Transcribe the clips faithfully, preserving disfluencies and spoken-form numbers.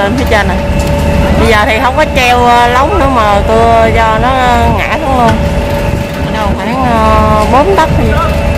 lên phía trên này. Bây giờ thì không có treo lóng nữa mà cưa do nó ngã xuống luôn. Đâu khoảng bốn tấc gì.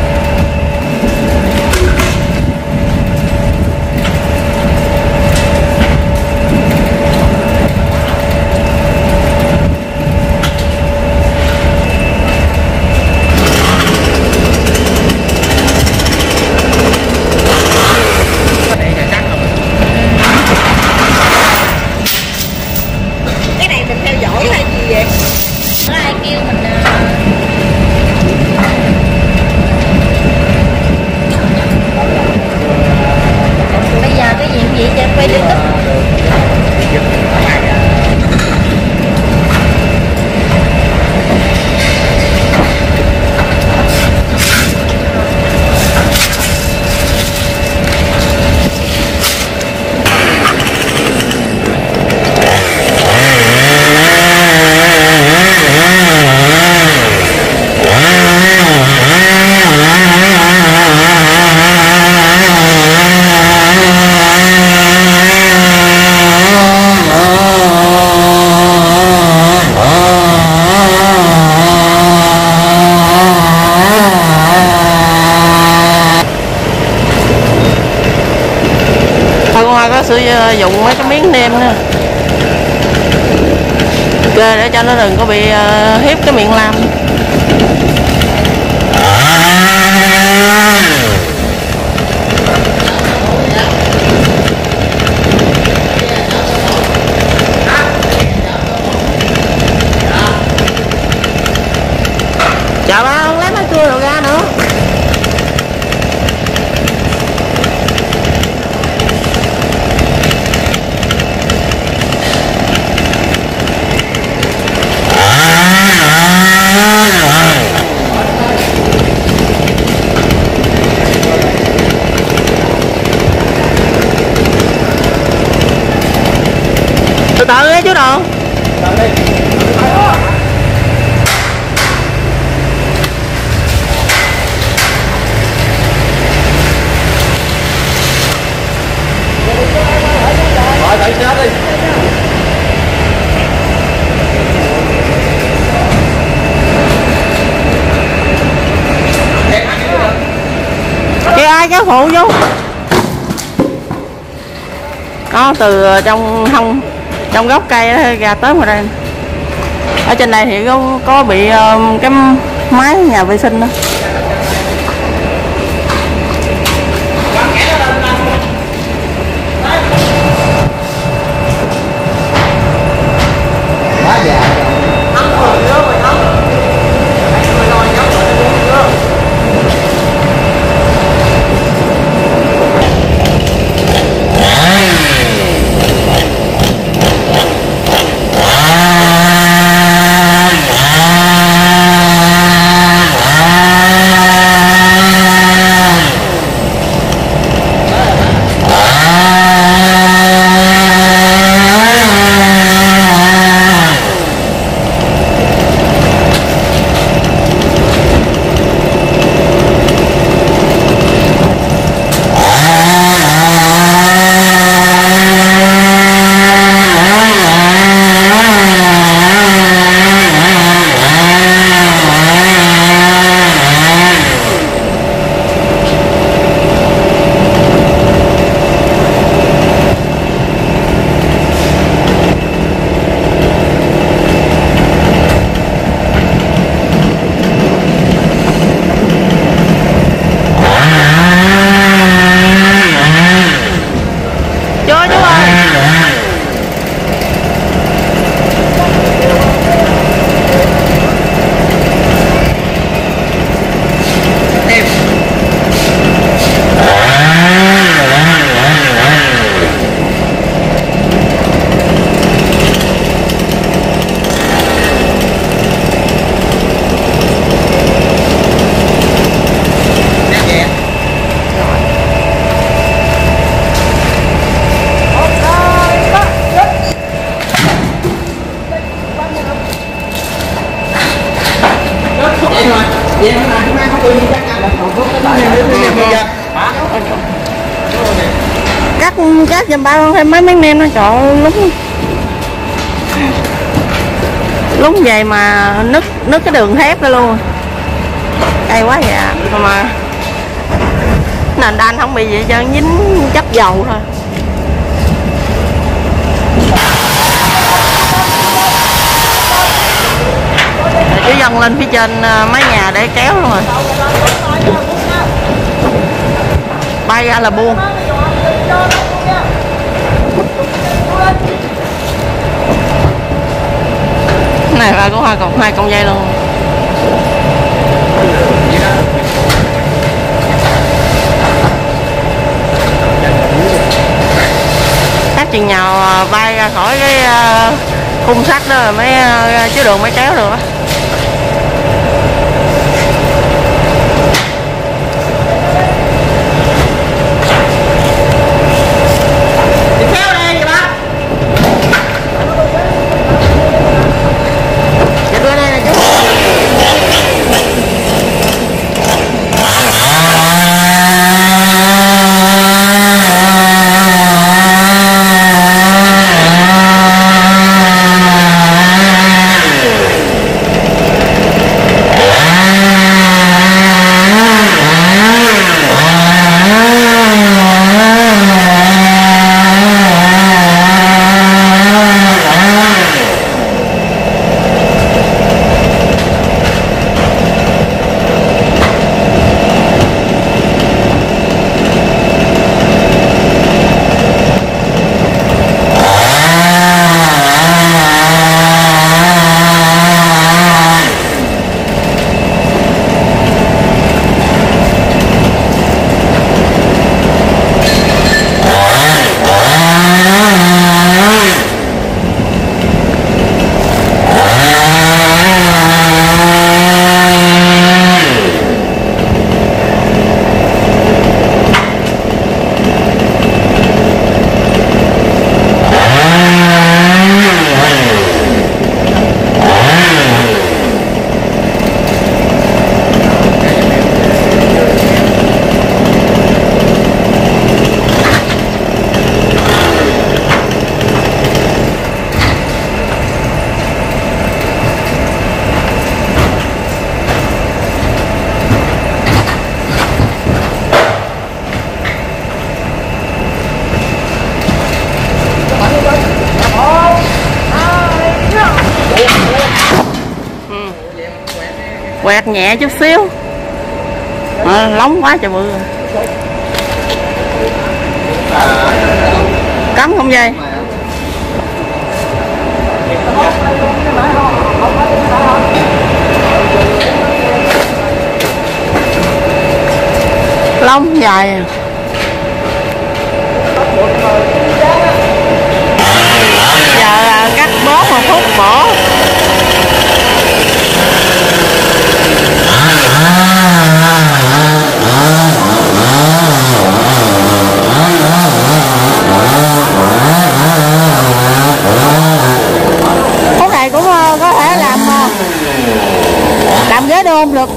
Sử dụng mấy cái miếng nêm nữa kê để cho nó đừng có bị uh, hiếp cái miệng lam. Chào ba, không lấy mấy cưa đồ ra nữa. Từ từ ấy chú Đồ. Rồi đợi chết đi. Kìa ai cháu phụ vô. Đó từ trong hông trong gốc cây đó, ra tới ngoài đây. Ở trên này thì có, có bị uh, cái máy nhà vệ sinh đó. Ah! cắt cắt giùm ba thêm mấy miếng nem nó trộn lúng lúng vậy mà nứt nứt cái đường thép ra luôn, cay quá vậy à. Mà nền đan không bị vậy trơn, dính chất dầu thôi. Cứ dâng lên phía trên mái nhà để kéo luôn rồi, bay ra là buông. Cái này là có hai cọng hai cọng dây luôn. Các chừng nhào bay ra khỏi cái khung sắt đó rồi mới chứ đường mới kéo được á. Quẹt nhẹ chút xíu à, lóng quá trời bự. Cắm không dây. Lóng dài. Giờ cắt bóp một phút bỏ. Cái này cũng có thể làm làm ghế đôn được.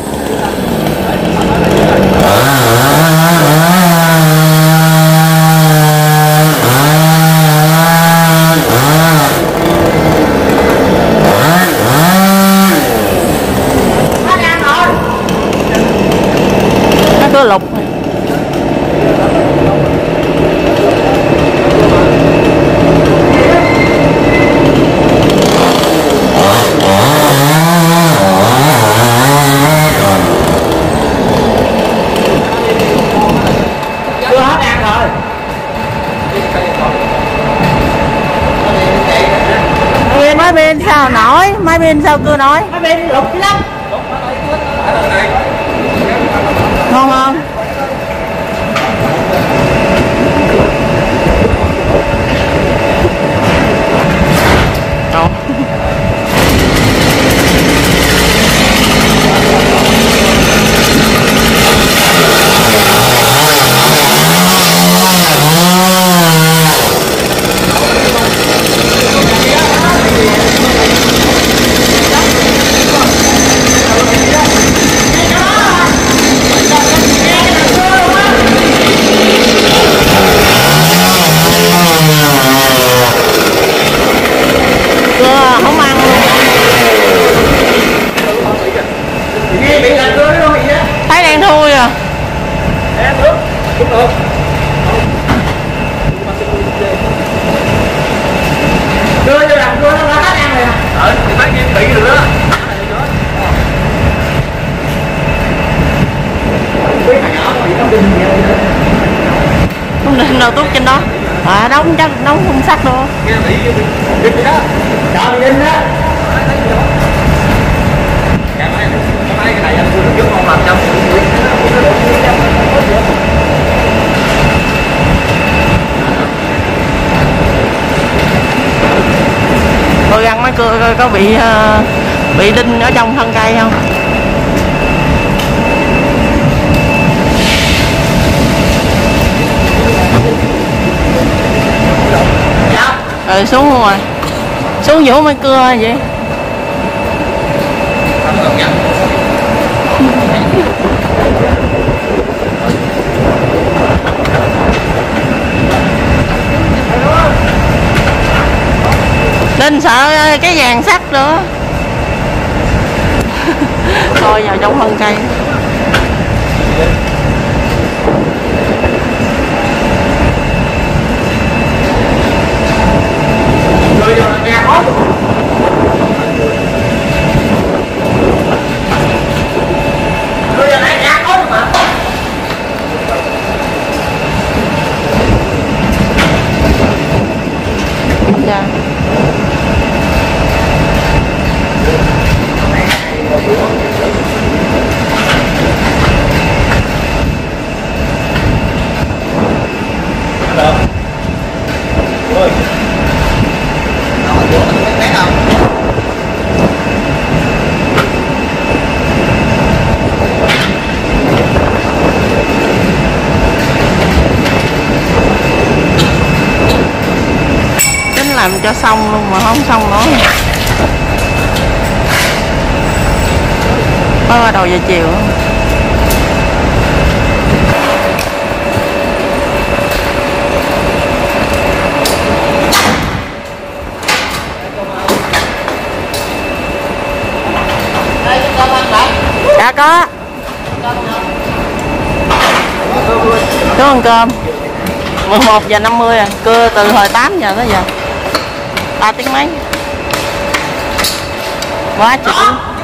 Nó cứ lục. Máy bên sao nổi, máy bên sao cưa nổi, máy bên lục lắm. Ngon không? Đâu? kim nào tốt trên đó. À đóng chắc đóng khung sắt đâu. Tôi gắn mấy cưa coi có bị uh, bị đinh ở trong thân cây không. Rồi xuống không rồi, xuống vỗ mấy cưa vậy. Nên sợ cái vàng sắt nữa. Thôi vào trong thân cây. Dạ. Làm cho xong luôn mà không xong nữa. Mới qua đầu giờ chiều. Dạ có. Có ăn cơm. mười một giờ năm mươi à, cưa từ hồi tám giờ tới giờ. ba tiếng mấy. Quá chịu.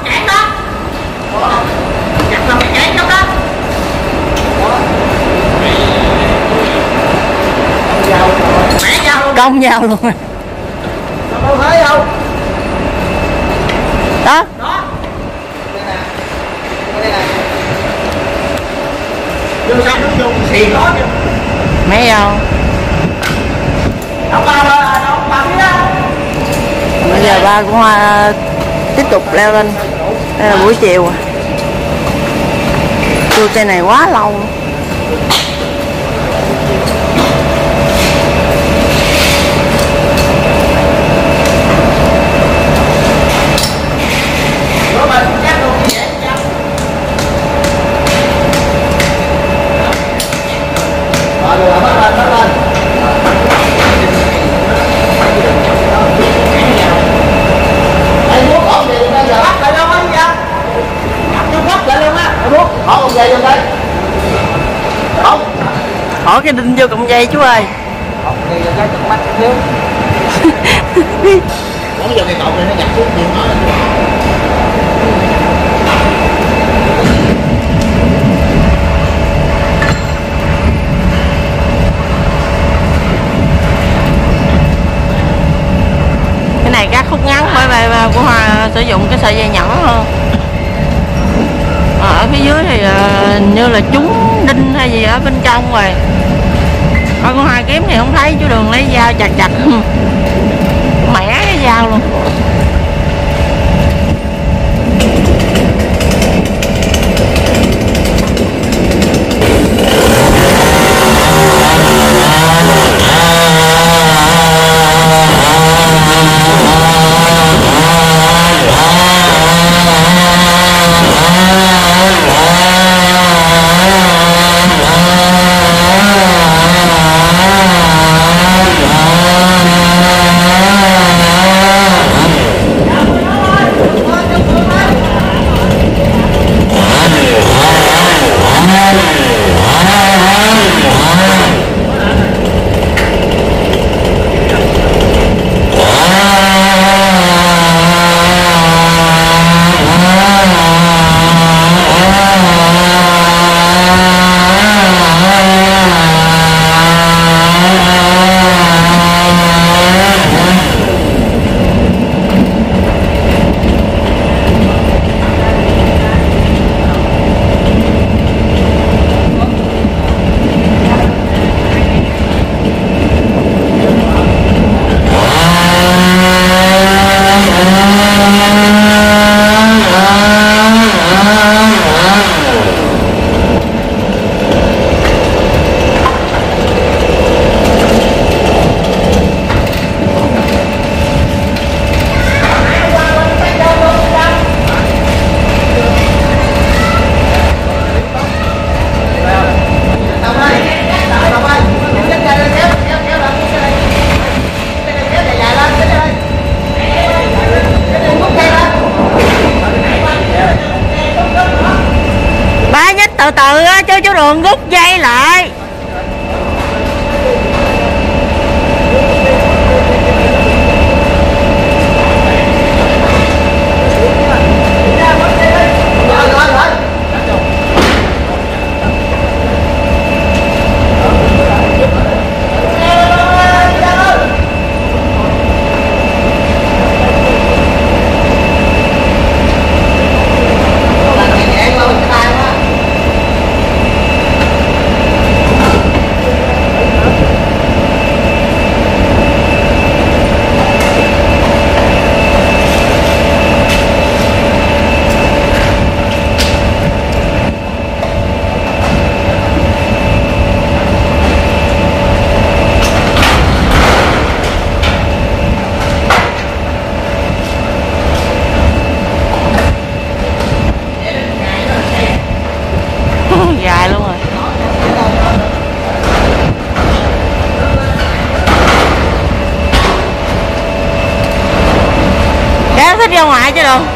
Công vào luôn. Đâu thấy không? Đó. Đó. Vô sao nó vô xì đó chứ. Mấy đâu? Đâu ba đâu, đâu ba biết đâu. Bây giờ ba của Hoa tiếp tục leo lên. Đây là buổi chiều à. Cưa cây này quá lâu. Hỏi cái đinh vô cọng dây chú ơi. Bây giờ cái cọng này nó nhặt xuống nhiều nó. Cái này các khúc ngắn bởi vậy của Hoa sử dụng cái sợi dây nhỏ hơn. Ở phía dưới thì uh, như là trúng đinh hay gì ở bên trong rồi. Còn con Hoa kiếm thì không thấy, chú Đường lấy dao chặt chặt mẻ cái dao luôn. kêu chú Đường rút dây lại. Dài luôn rồi. Kéo thích ra ngoài chứ đâu.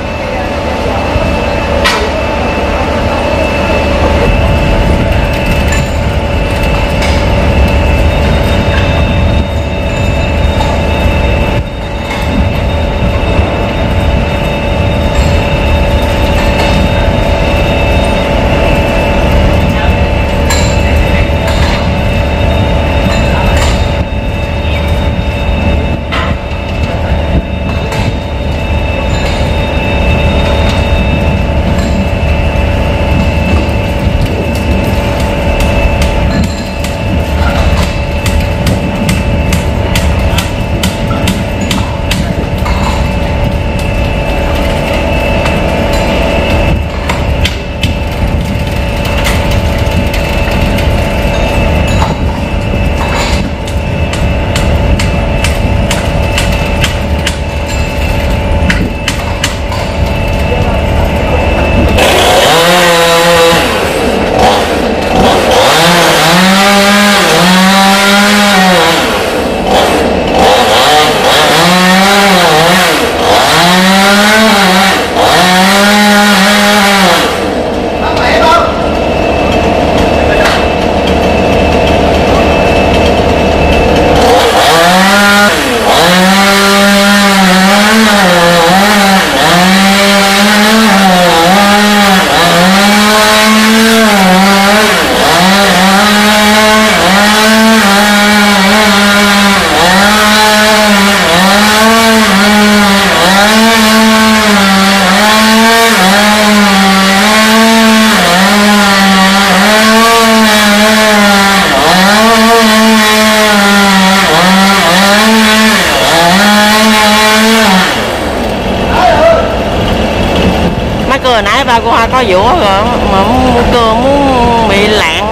Cưa nãy ba cô hai có vũa rồi mà cưa muốn bị lạng.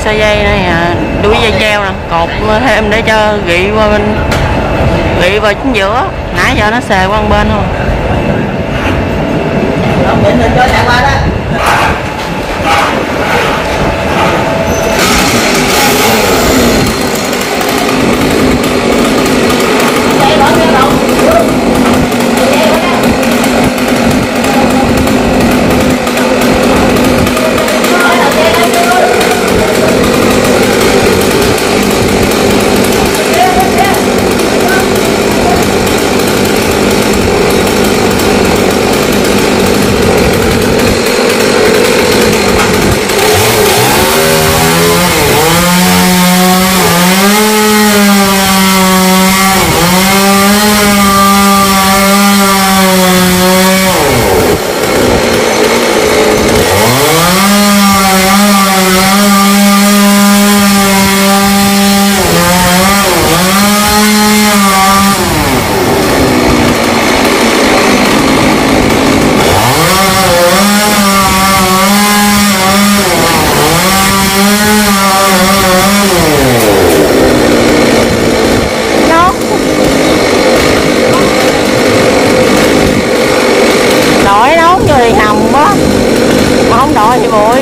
sợi dây này à, đuôi dây treo nè, cột thêm để cho gị qua bên, gị vào chính giữa. Nãy giờ nó xề qua một bên thôi. Đổi nấu cho thì hầm á, mà không đổi thì bụi.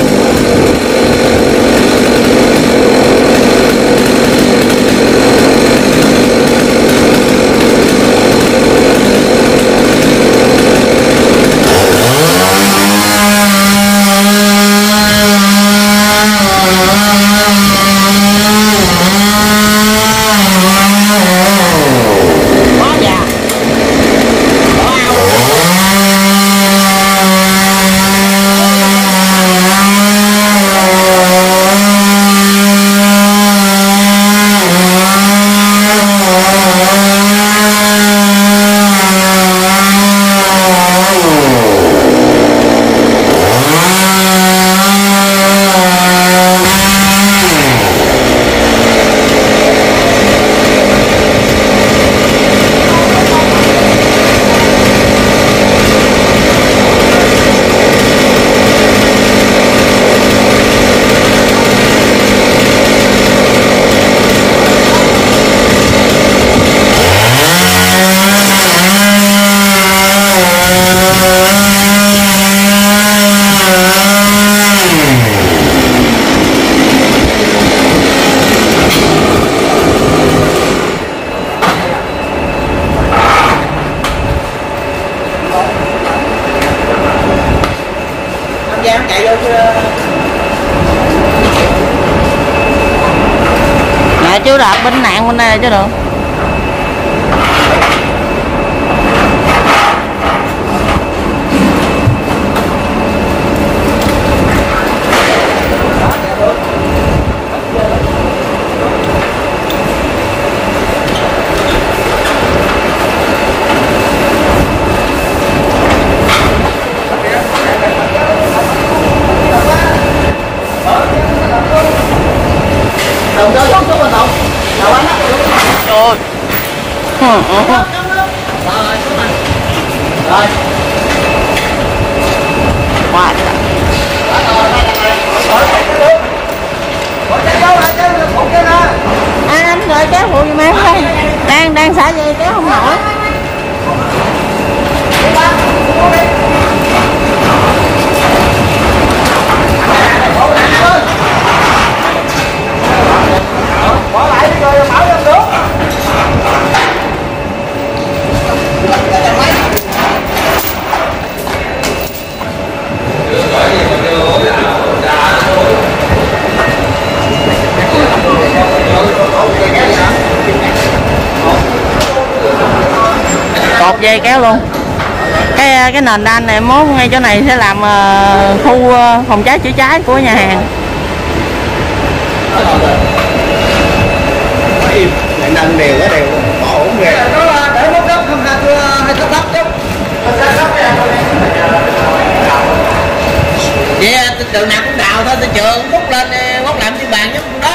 Chạy vô chưa? Nè chú đạp bên nạn bên đây chứ được. Đừng cho xuống xuống bên đầu. Đầu anh đó. Trời. Rồi, xuống anh. Rồi. Quá trời. À, anh rồi kéo phụ giùm em đây. Đang đang xả dây kéo không nổi. Bỏ lại đi rồi bảo em được. Cột dây kéo luôn. Cái cái nền đan này mốt ngay chỗ này sẽ làm uh, khu uh, phòng cháy chữa cháy của nhà hàng. Lại nâng đều quá đều, bỏ ổn kìa. Đó là để móc gấp không hạt hay thấp thấp chứ. Vậy đường nào cũng đào thôi, từ trường múc lên móc làm trên bàn giống đó.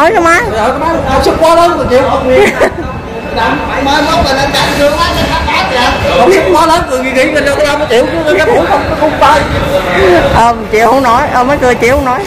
hỏi cái má. Rồi cái má ông sức quá lớn tôi chịu không nguyên. Mới mốt là lên đánh đường á nó khác vậy. Ông sức quá lớn tôi nghĩ nghĩ mình đâu có đâu có chịu chứ cái mũi không không tay. Ờ chịu không nói, ờ mấy cười chịu không nói.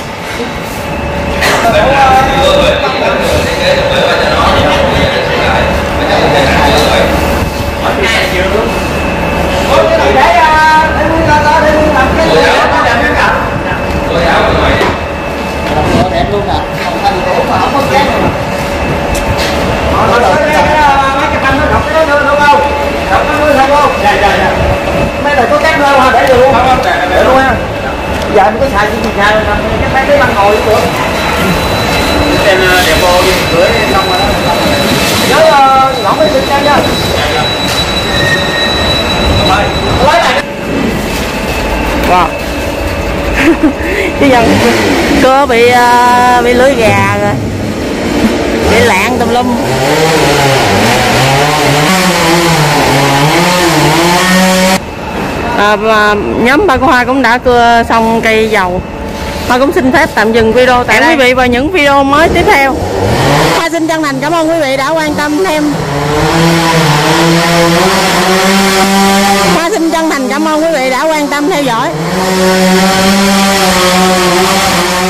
Đẹp luôn nè, không thành đủ mà không có chén rồi. Mấy cái thanh nó đọc cái đó đúng không? Đọc cái đó không không? Dạ dạ dạ. Mấy này có cát đâu mà để được luôn. Không không để để luôn ha. Giờ mình có xài gì xài cái mấy cái băng ngồi cũng được. Trên đẹp vô đi rửa xong rồi đó. Nhớ ngõ mấy chân nha. Dạ dạ. Thôi, lấy lại. Wow. Chứ dân cưa bị uh, bị lưới gà rồi, bị lạng tùm lum. À, và nhóm Ba Cô Hoa cũng đã cưa xong cây dầu. Hoa cũng xin phép tạm dừng video tại đây. Quý vị vào những video mới tiếp theo. Hoa xin chân thành cảm ơn quý vị đã quan tâm thêm. Hoa xin chân thành cảm ơn quý vị đã quan tâm theo dõi.